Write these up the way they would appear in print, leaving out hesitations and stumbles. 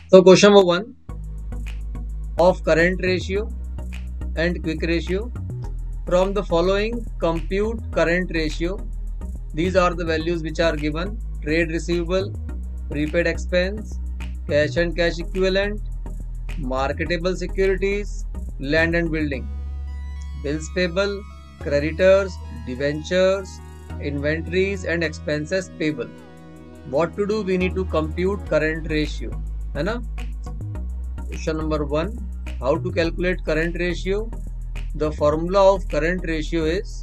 So question number 1 of current ratio and quick ratio. From the following, compute current ratio. These are the values which are given: trade receivable, prepaid expense, cash and cash equivalent, marketable securities, land and building, bills payable, creditors, debentures, inventories and expenses payable. What to do? We need to compute current ratio. है ना? Question number 1. How to calculate current ratio? The formula of current ratio is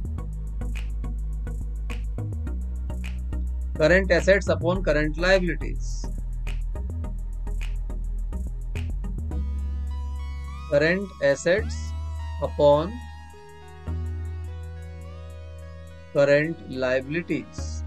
current assets upon current liabilities. Current assets upon current liabilities.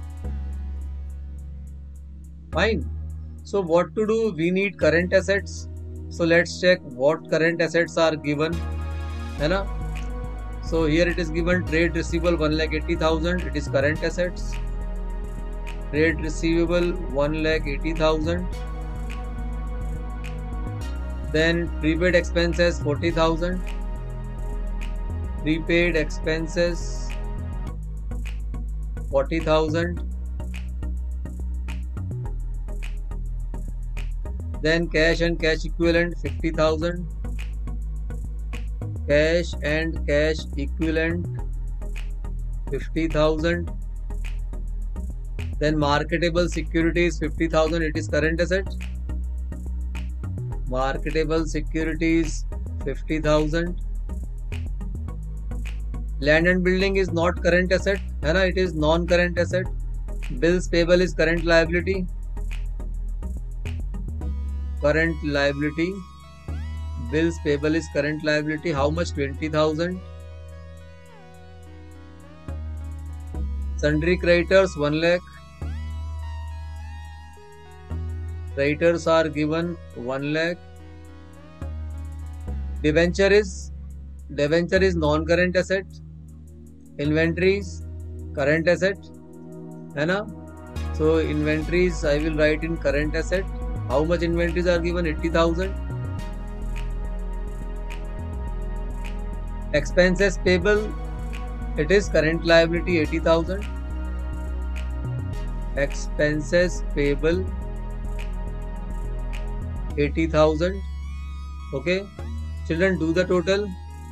Fine. So what to do? We need current assets. So let's check what current assets are given. है ना? So here it is given trade receivable 1,80,000. It is current assets. Trade receivable 1,80,000. Then prepaid expenses 40,000. Prepaid expenses 40,000. Then cash and cash equivalent 50,000. Cash and cash equivalent 50,000. Then marketable securities 50,000. It is current asset. Marketable securities 50,000. Land and building is not current asset, है ना? It is non-current asset. Bills payable is current liability. Current liability. Bills payable is current liability. How much? 20,000. Sundry creditors 1 lakh. Creditors are given 1 lakh. Debenture is non-current asset. Inventories current asset, है ना? So inventories I will write in current asset. How much inventories are given? 80,000. Expenses payable, it is current liability 80,000. Expenses payable 80,000. Okay, children, do the total.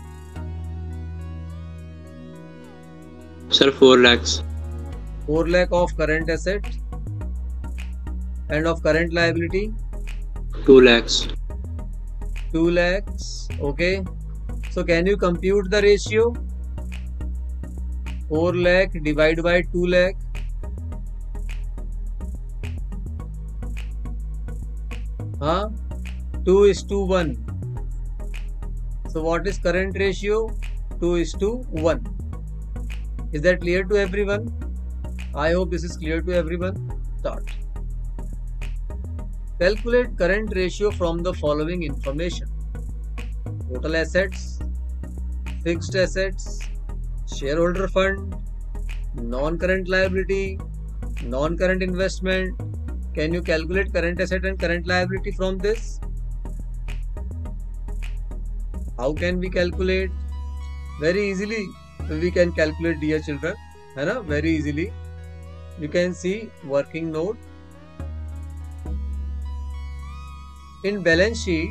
Sir, 4 lakhs. 4 lakh of current asset and of current liability 2 lakhs. 2 lakhs. Okay, so can you compute the ratio? 4 lakh divided by 2 lakh. Huh? 2:1. So what is current ratio? 2:1. Is that clear to everyone? I hope this is clear to everyone. Start. Calculate current ratio from the following information: total assets, fixed assets, shareholder fund, non-current liability, non-current investment. Can you calculate current asset and current liability from this? How can we calculate? Very easily we can calculate, dear children, है ना? Very easily. You can see working note. In balance sheet,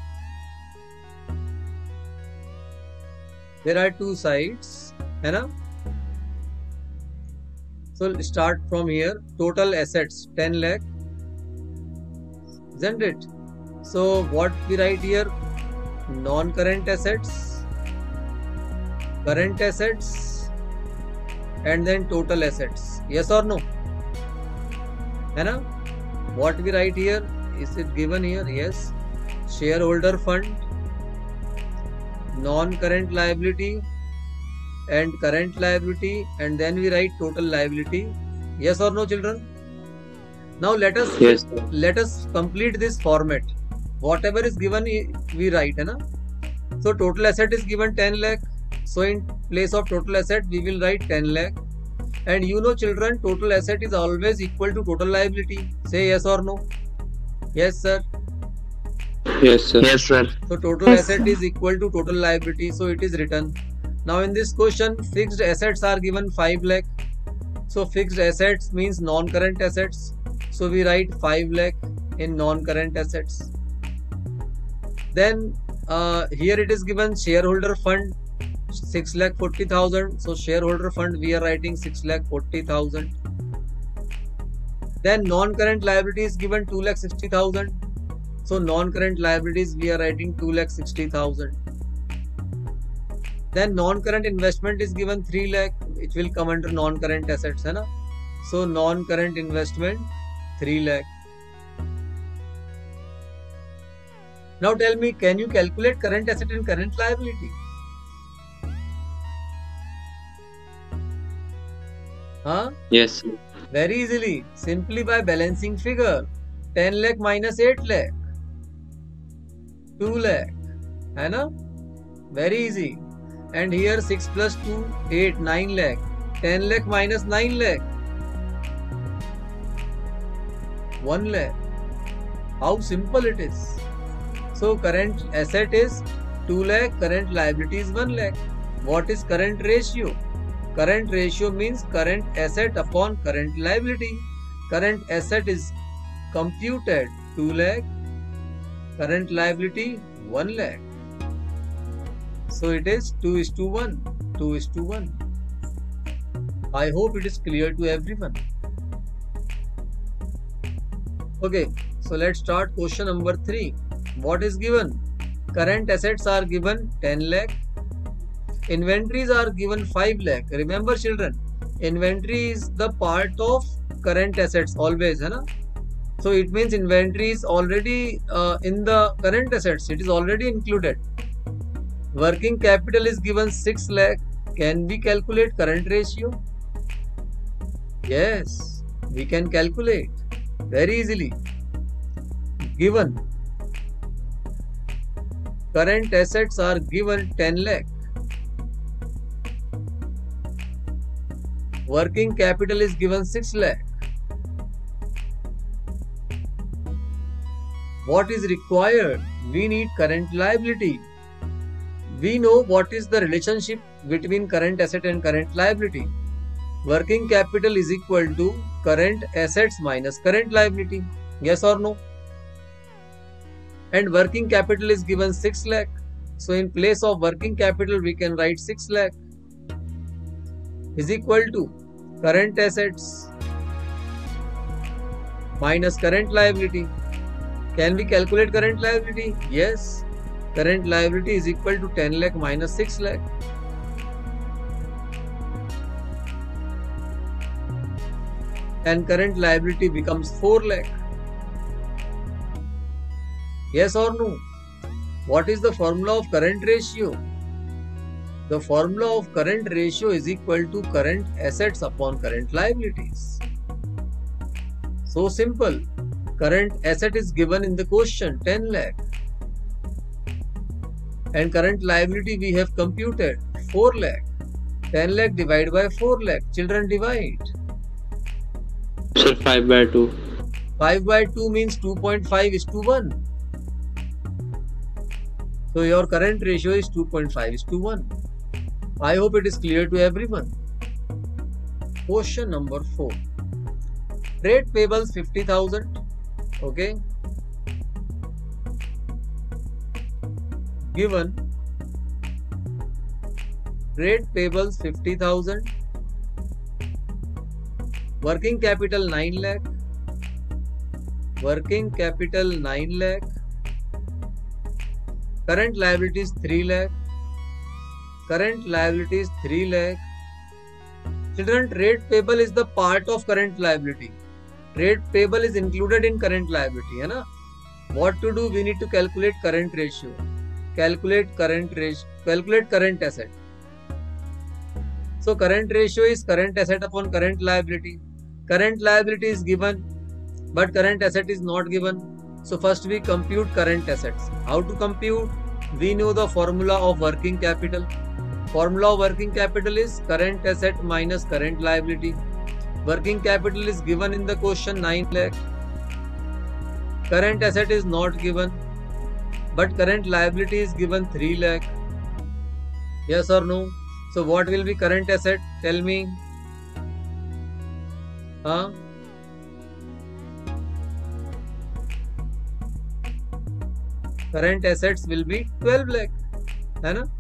there are two sides, है ना? So start from here. Total assets 10 lakh, isn't it? So what we write here? Non-current assets, current assets, and then total assets. Yes or no? है ना? What we write here? Is it given here? Yes. Shareholder fund, non-current liability and current liability, and then we write total liability. Yes or no, children? Now let us complete this format. Whatever is given we write, है ना? So total asset is given 10 lakh. So in place of total asset we will write 10 lakh. And you know, children, total asset is always equal to total liability. Say yes or no. Yes, sir. Yes, sir. Yes, sir. So total asset is equal to total liability. So it is written. Now in this question, fixed assets are given 5 lakh. So fixed assets means non-current assets. So we write 5 lakh in non-current assets. Then here it is given shareholder fund 6,40,000. So shareholder fund we are writing 6,40,000. Then non-current liability is given 2,60,000. So non-current liabilities we are writing 2,60,000. Then non-current investment is given 3 lakh. It will come under non-current assets, है ना? So non-current investment 3 lakh. Now tell me, can you calculate current asset and current liability? Huh? Yes, sir. Very easily, simply by balancing figure. 10 lakh minus 8 lakh. 2 lakh. है ना? Very easy. And here 6 plus 2, 8, 9 lakh. 10 lakh minus 9 lakh. 1 lakh. How simple it is. So current asset is 2 lakh, current liability is 1 lakh. What is current ratio? Current ratio means current asset upon current liability. Current asset is computed 2 lakh, current liability 1 lakh. So it is 2:1. 2:1. I hope it is clear to everyone. Okay, so let's start question number 3. What is given? Current assets are given 10 lakh. Inventories are given 5 lakh. Remember children, inventory is the part of current assets always, है ना? So it means inventory is already in the current assets. It is already included. Working capital is given 6 lakh. Can we calculate current ratio? Yes, we can calculate very easily. Given current assets are given 10 lakh. Working capital is given 6 lakh. What is required? We need current liability. We know what is the relationship between current asset and current liability. Working capital is equal to current assets minus current liability. Yes or no? And working capital is given 6 lakh. So in place of working capital we can write 6 lakh is equal to current assets minus current liability. Can we calculate current liability? Yes. Current liability is equal to 10 lakh minus 6 lakh. And current liability becomes 4 lakh. Yes or no? What is the formula of current ratio? The formula of current ratio is equal to current assets upon current liabilities. So simple. Current asset is given in the question 10 lakh. And current liability we have computed 4 lakh. 10 lakh divided by 4 lakh. Children divide. Sir, 5 by 2. 5 by 2 means 2.5:1. So your current ratio is 2.5:1. I hope it is clear to everyone. Question number 4. Trade payables 50,000. Okay. Given trade payables 50,000. Working capital 9 lakh. Working capital 9 lakh. Current liabilities 3 lakh. Current liabilities 3 lakh. Children, trade payable is the part of current liability. Trade payable is included in current liability, है ना? What to do? We need to calculate current ratio. Calculate current ratio. Calculate current asset. So current ratio is current asset upon current liability. Current liability is given, but current asset is not given. So first we compute current assets. How to compute? We know the formula of working capital. Formula of working capital is current asset minus current liability. Working capital is given in the question 9 lakh. Current asset is not given, but current liability is given 3 lakh. Yes or no? So what will be current asset? Tell me. Huh? Current assets will be 12 lakh. है ना?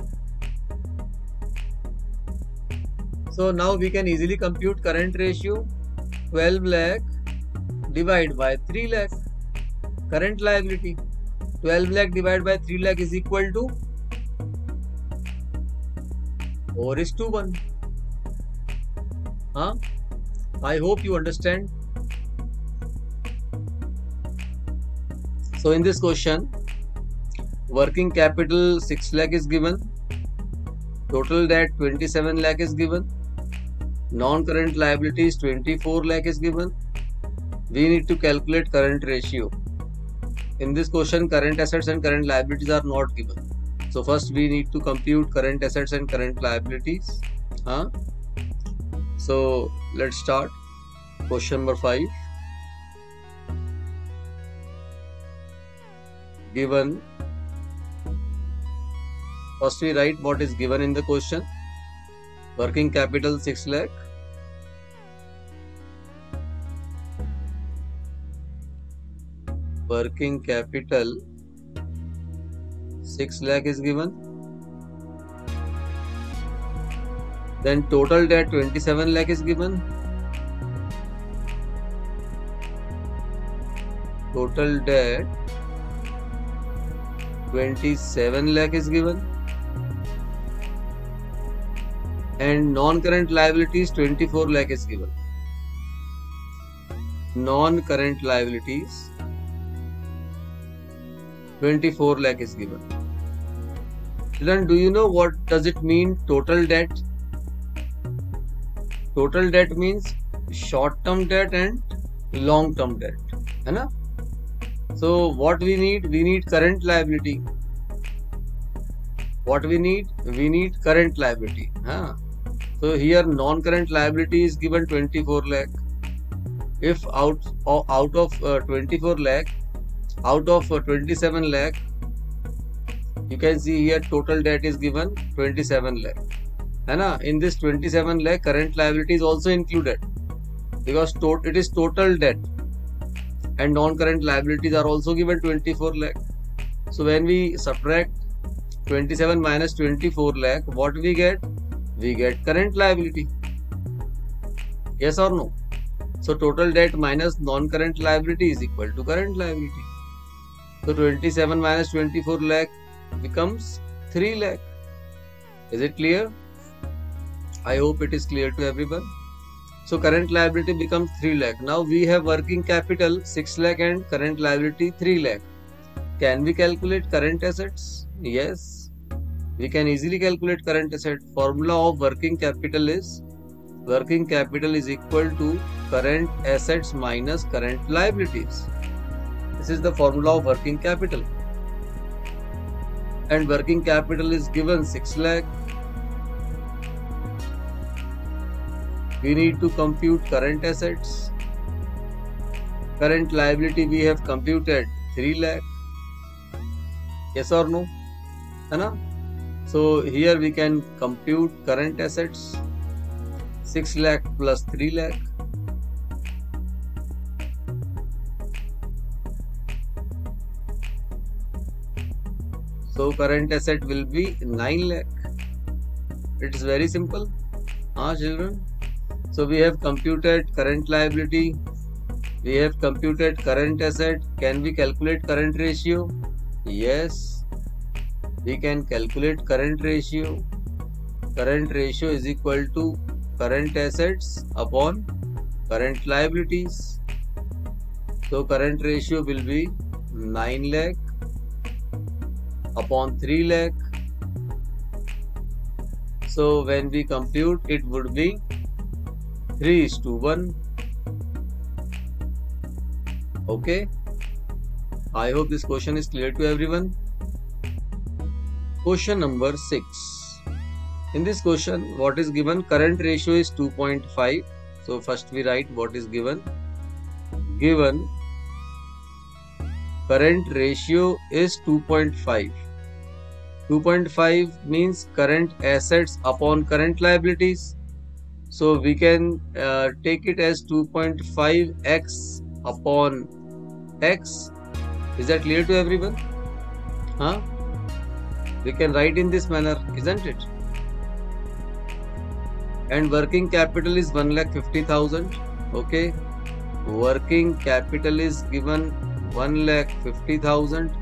So now we can easily compute current ratio. 12 lakh divided by 3 lakh. Current liability. 12 lakh divided by 3 lakh is equal to 4:1. Huh? I hope you understand. So in this question, working capital 6 lakh is given, total debt 27 lakh is given, non-current liabilities 24 lakh is given. We need to calculate current ratio. In this question, current assets and current liabilities are not given. So first we need to compute current assets and current liabilities. So let's start. Question number 5. Given. First we write what is given in the question. Working capital 6 lakh. Working capital 6 lakh is given. Then total debt 27 lakh is given. Total debt 27 lakh is given. And non-current liabilities 24 lakh is given. Non-current liabilities 24 lakh is given. Children, do you know what does it mean total debt? Total debt means short-term debt and long-term debt. है ना? So what we need? We need current liability. What we need? We need current liability. So here non-current liability is given 24 lakh. If out of 24 lakh, out of 27 lakh, you can see here total debt is given 27 lakh. है ना? In this 27 lakh, current liability is also included because it is total debt, and non-current liabilities are also given 24 lakh. So when we subtract 27 minus 24 lakh, what we get? We get current liability. Yes or no? So total debt minus non-current liability is equal to current liability. So 27 minus 24 lakh becomes 3 lakh. Is it clear? I hope it is clear to everyone. So current liability becomes 3 lakh. Now we have working capital 6 lakh and current liability 3 lakh. Can we calculate current assets? Yes. We can easily calculate current asset. Formula of working capital is equal to current assets minus current liabilities. This is the formula of working capital. And working capital is given 6 lakh. We need to compute current assets. Current liability we have computed 3 lakh. Yes or no? है ना? So here we can compute current assets 6 lakh plus 3 lakh. So current asset will be 9 lakh. It is very simple. Children. So we have computed current liability. We have computed current asset. Can we calculate current ratio? Yes. We can calculate current ratio. Current ratio is equal to current assets upon current liabilities. So current ratio will be 9 lakh upon 3 lakh. So when we compute, it would be 3:1. Okay. I hope this question is clear to everyone. Question number 6. In this question, what is given? Current ratio is 2.5. So first we write what is given. Given current ratio is 2.5. 2.5 means current assets upon current liabilities. So we can take it as 2.5x upon x. Is that clear to everyone? Huh? We can write in this manner, isn't it? And working capital is 1,50,000. Okay. Working capital is given 1,50,000.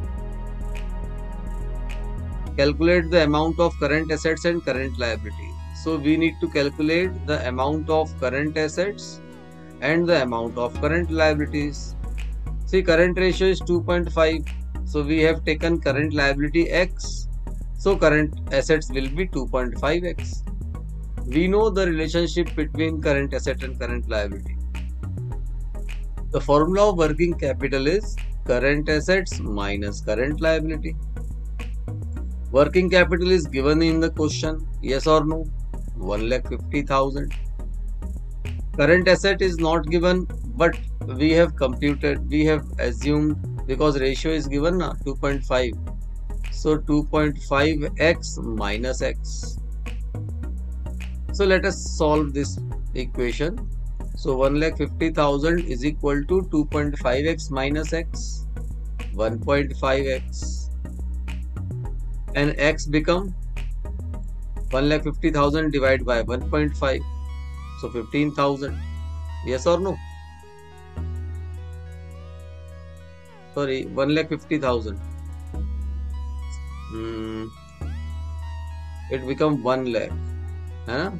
Calculate the amount of current assets and current liability. So we need to calculate the amount of current assets and the amount of current liabilities. See, current ratio is 2.5. So we have taken current liability x. So current assets will be 2.5x. We know the relationship between current asset and current liability. The formula of working capital is current assets minus current liability. Working capital is given in the question, yes or no? 1,50,000. Current asset is not given, but we have computed, we have assumed, because ratio is given 2.5. So 2.5x minus x. So let us solve this equation. So 1,50,000 is equal to 2.5x minus x, 1.5x. And x become 1,50,000 divided by 1.5. So 15,000. Yes or no? Sorry, 1,50,000. It become 1 lakh. Huh?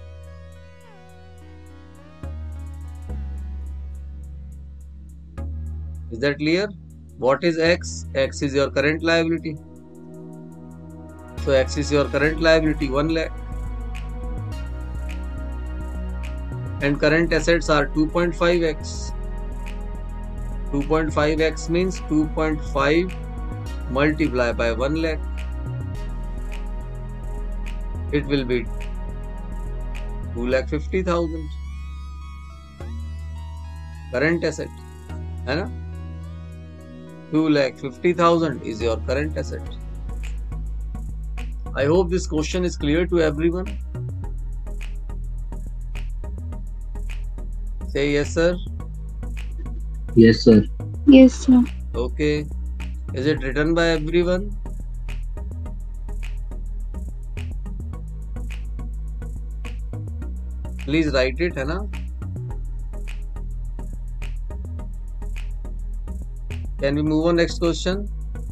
Is that clear? What is x? X is your current liability. So x is your current liability, 1 lakh. And current assets are 2.5x. 2.5x means 2.5 multiplied by 1 lakh. It will be 2,50,000. Current asset. है ना? 2,50,000 is your current asset. I hope this question is clear to everyone. Say yes, sir. Yes, sir. Yes, sir. Okay. Is it written by everyone? Please write it, है ना? Can we move on next question?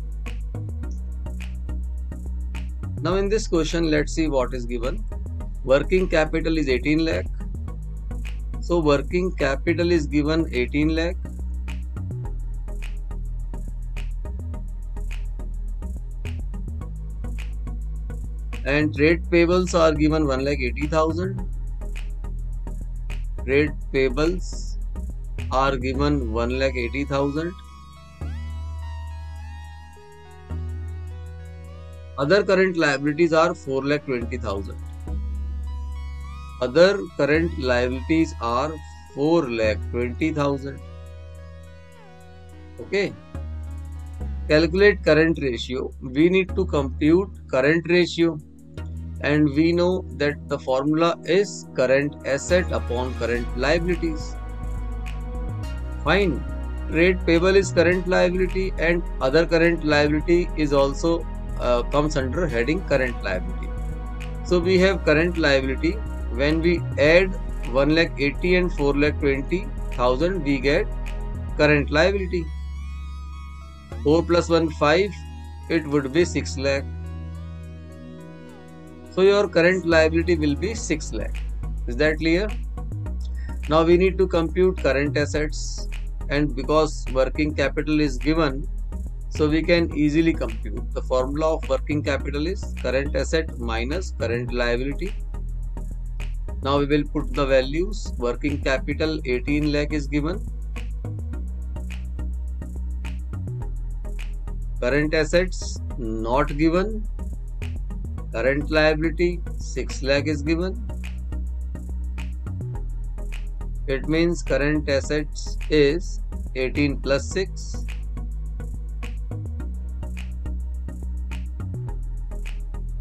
Now in this question, let's see what is given. Working capital is 18 lakh. So working capital is given 18 lakh. And trade payables are given 1,80,000. Trade payables are given 1,80,000. Other current liabilities are 4,20,000. Other current liabilities are 4,20,000. Okay. Calculate current ratio. We need to compute current ratio. And we know that the formula is current asset upon current liabilities. Fine. Trade payable is current liability and other current liability is also comes under heading current liability. So we have current liability. When we add 1,80,000 and 4,20,000, we get current liability. 4 plus 1, 5. It would be 6 lakh. So your current liability will be 6 lakh. Is that clear? Now we need to compute current assets, and because working capital is given, so we can easily compute. The formula of working capital is current asset minus current liability. Now we will put the values. Working capital 18 lakh is given. Current assets not given. Current liability 6 lakh is given. It means current assets is 18 plus 6.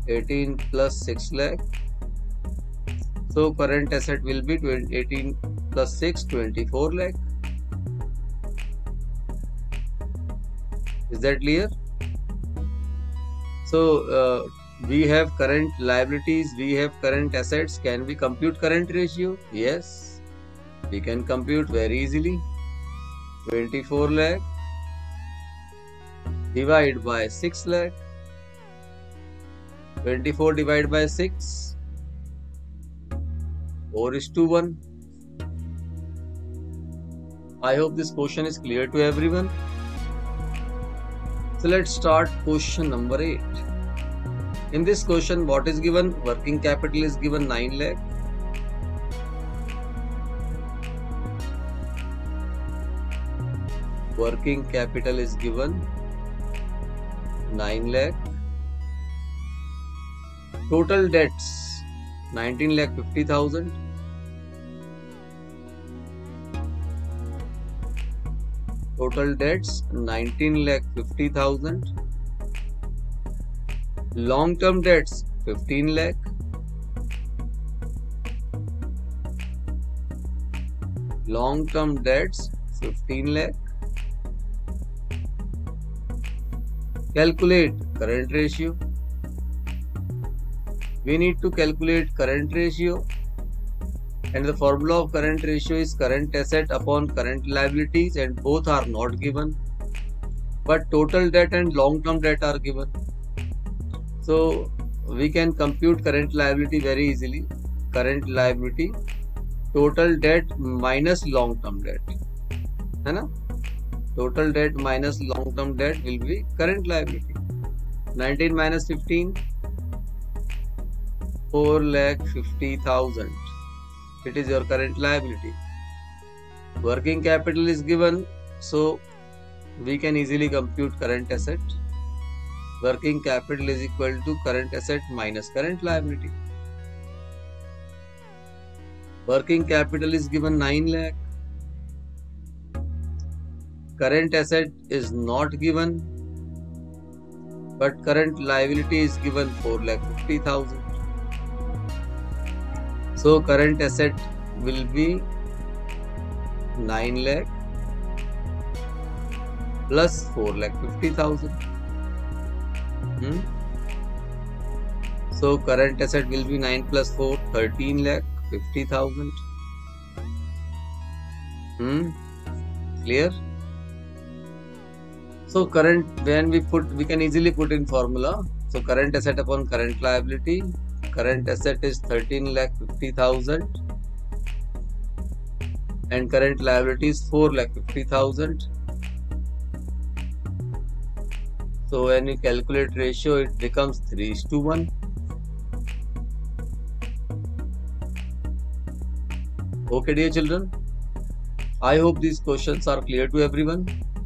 18 plus 6 lakh. So current asset will be 18 plus 6, 24 lakh. Is that clear? So we have current liabilities, we have current assets. Can we compute current ratio? Yes, we can compute very easily. 24 lakh divided by 6 lakh. 24 divided by 6, 4:1. I hope this question is clear to everyone. So let's start question number 8. In this question, what is given? Working capital is given 9 lakh. Working capital is given 9 lakh. Total debts 19,50,000. Total debts 19,50,000. Long-term debts 15 lakh. Long-term debts 15 lakh. Calculate current ratio. We need to calculate current ratio, and the formula of current ratio is current asset upon current liabilities, and both are not given, but total debt and long-term debt are given. So we can compute current liability very easily. Current liability, total debt minus long-term debt, है ना? Total debt minus long-term debt will be current liability. 19 minus 15, 4,50,000. It is your current liability. Working capital is given, so we can easily compute current asset. Working capital is equal to current asset minus current liability. Working capital is given 9 lakh. Current asset is not given, but current liability is given 4,50,000. So current asset will be 9 lakh plus 4,50,000. So current asset will be 9 plus 4, 13,50,000. Clear? So current, when we can easily put in formula. So current asset upon current liability. Current asset is 13,50,000 and current liability is 4,50,000. So when you calculate ratio, it becomes 3:1. Okay, dear children, I hope these questions are clear to everyone.